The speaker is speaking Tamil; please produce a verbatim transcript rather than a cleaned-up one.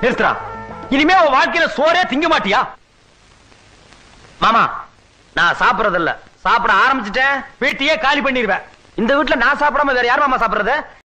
நிறுத்துறா. இனிமே உன் வாழ்க்கையில சோறே திங்க மாட்டியா? மாமா, நான் சாப்பிடறது இல்ல. சாப்பிட ஆரம்பிச்சுட்டேன் வீட்டையே காலி பண்ணிடுவேன். இந்த வீட்டுல நான் சாப்பிடாம வேற யார் மாமா சாப்பிடுறது?